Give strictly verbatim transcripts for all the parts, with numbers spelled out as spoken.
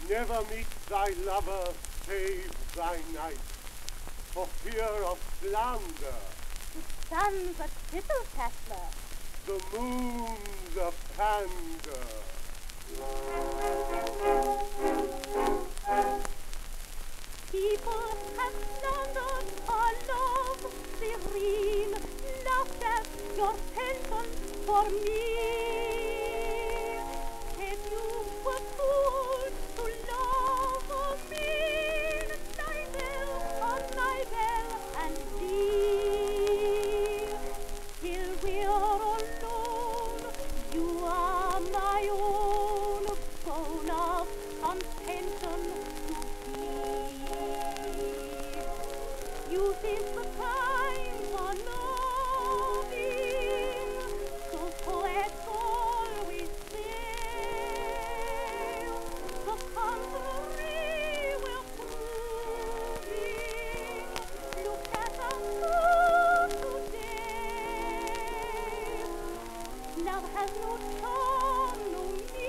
Never meet thy lover, save thy night, for fear of slander. The sun's a tittle tattler, The moon's a pander. People have slandered our love serene, laughed at your penchant for me. Said you were fools to love me, Nibel, oh Nibel and thee. Till we're alone, you are my own, bone of contention to be. You think the time for loving, so poets always say. The contrary we're proving. Look at us today. Love has no charm, no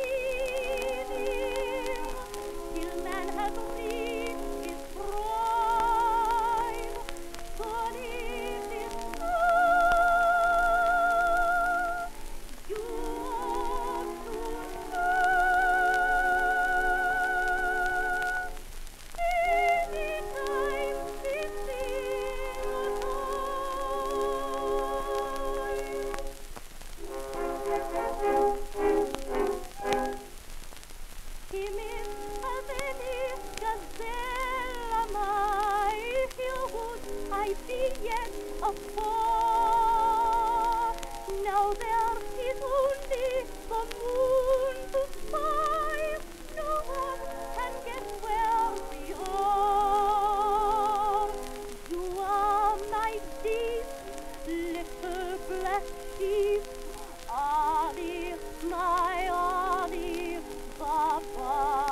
meaning, till man has reached his prime. But it is love you ought to love. Anytime, fifteen times. Timid as any gazelle am I, here would I be yet afar. Now there is only the moon to spy, no one can guess where we are. You are my deep little black sheep, Ali, my Ali, Baba.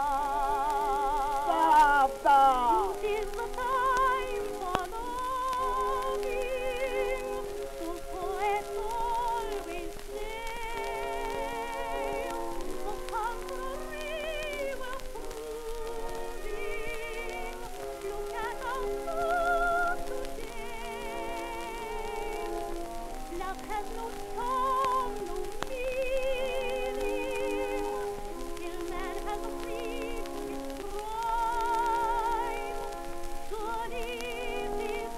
Baba! This is the time for loving, so poets always say. The contrary we're proving. Look at our food today. Love has no charm, no meaning, till man has reached his prime. Good evening,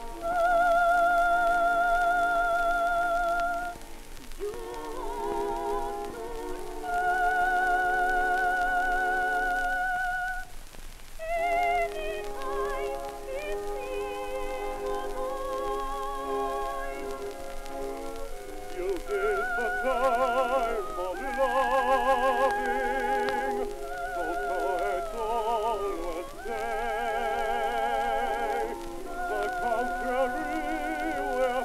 love. You ought to love. Anytime, fifteen times. You'll this the time for loving, so poets always say. The contrary we're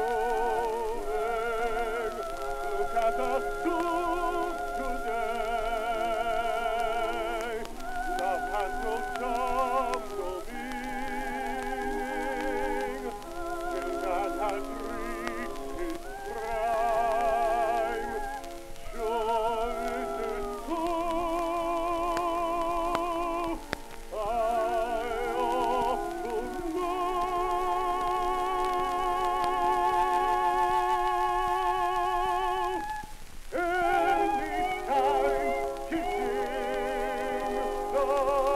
proving. Look at us two today. Love has no charm, no meaning, till man has reached his prime. Sure this is true. I ought to know. Anytime kissing the